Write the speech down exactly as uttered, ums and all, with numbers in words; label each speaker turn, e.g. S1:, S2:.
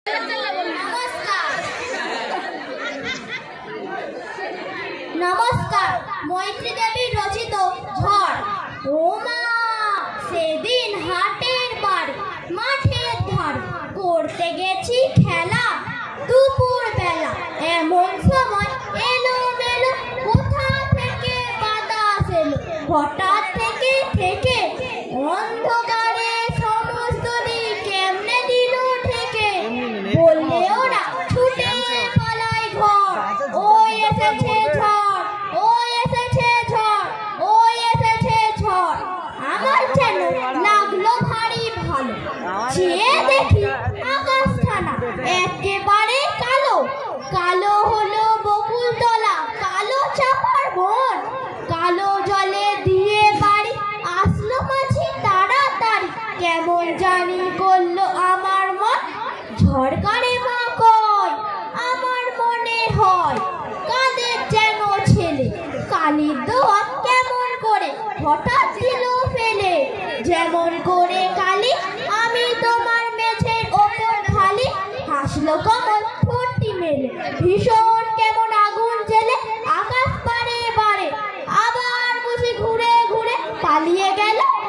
S1: নমস্কার। মৈত্রী দেবীর রচিত ঝড়। ও মা, সেদিন হাটের বাড়ি মাঠের ধারে করতে গেছি খেলা দুপুর বেলা। এমন সময় এলো মেলো কোথা থেকে বাতাস এলো, হঠাৎ থেকে থেকে অন্ধকারে সমস্ত দিক কেমনে দিল ঠেকে। বললে ওরা ছুটে পালাই ঘর, ওই এসেছে ঝড়, ওই এসেছে ঝড়, ওই এসেছে ঝড়। আমার যেন লাগলো ভারী ভালো, চেয়ে দেখি আকাশখানা একেবারে কালো। কালো হলো বকুলতলা, কালো চাপার বন, কালো জলে দিয়ে বাড়ি আসলো মাঝি তাড়াতাড়ি। কেমন জানি করলো আমার মন, ঝড়কারে মা কয় আমার মনে হয় কাদের যেন ছেলে। কালির দোয়া কেমন করে হঠাৎ দিল ফেলে, যেমন করে কালি আমি তোমার মেঝের ওপর খালি। হাসলো কমল ফুটি মেলে, ভীষণ কেমন আগুন জেলে আকাশ পারে বারে। আবার বুঝি ঘুরে ঘুরে পালিয়ে গেল